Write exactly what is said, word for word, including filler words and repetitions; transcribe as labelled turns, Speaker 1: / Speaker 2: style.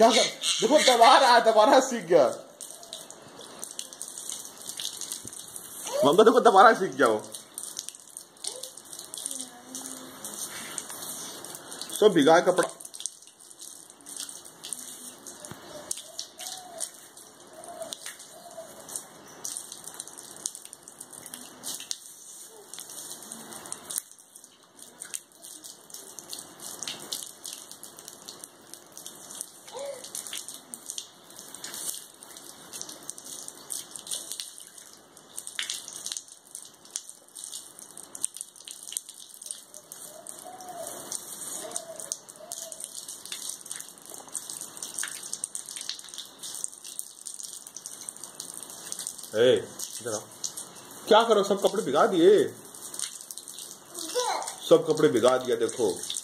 Speaker 1: क्या कर, देखो दबा रहा है, दोबारा सीख गया। मंगा देखो दोबारा सीख गया वो। तो भिगा कपड़ा। ए, इधर आओ। क्या करो, सब कपड़े भिगा दिए, सब कपड़े भिगा दिया देखो।